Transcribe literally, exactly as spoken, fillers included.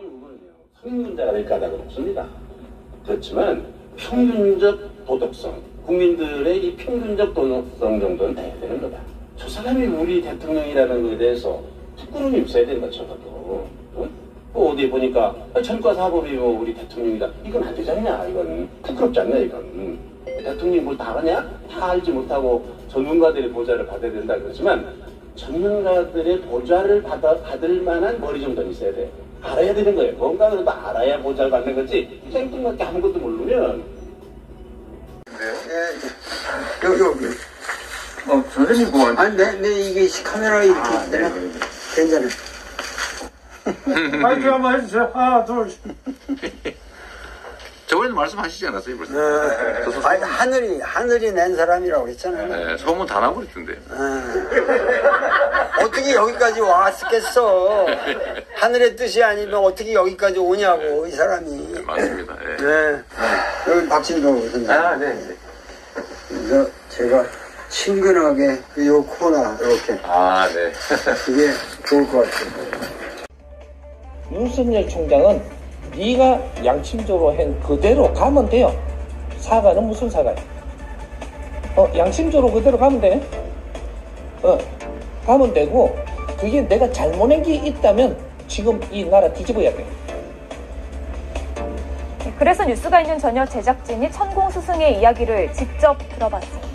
성인문제가 될 까닭은 없습니다. 그렇지만 평균적 도덕성, 국민들의 이 평균적 도덕성 정도는 돼야 되는 거다. 저 사람이 우리 대통령이라는 것에 대해서 부끄러움이 있어야 된다 쳐도. 어? 뭐 어디 보니까 전과사범이 뭐 우리 대통령이다. 이건 안 되지 않냐? 이건 부끄럽지 않냐? 이건 대통령이 뭘 다 하냐? 다 알지 못하고 전문가들의 보좌를 받아야 된다 그러지만 전문가들의 보좌를 받아, 받을 만한 머리 정도는 있어야 돼. 알아야 되는 거예요. 뭔가 그래도 알아야 보좌를 받는 거지. 생뚱맞게 아무것도 모르면. 네. 여기 여기. 어, 선생님 뭐? 아니, 내, 내 이게 카메라 이렇게 아, 네, 네. 괜찮아. 마이크 한번 해주세요. 하나, 둘. 저번에도 말씀하시지 않았어요, 벌써? 네. 아니, 하늘이, 하늘이 낸 사람이라고 했잖아요. 네, 소문 다 나버렸던데. 네. 어떻게 여기까지 왔겠어. 하늘의 뜻이 아니면 어떻게 여기까지 오냐고, 이 사람이. 네, 맞습니다. 네. 네. 여기 박진도 선생님. 아, 네, 네. 그래서 제가 친근하게 요 코나 이렇게. 아, 네. 그게 좋을 것 같아요. 윤석열 총장은 네가 양심적으로 한 그대로 가면 돼요. 사과는 무슨 사과야? 어, 양심적으로 그대로 가면 돼. 어, 가면 되고 그게 내가 잘못한 게 있다면 지금 이 나라 뒤집어야 돼. 그래서 뉴스가 있는 저녁 제작진이 천공스승의 이야기를 직접 들어봤습니다.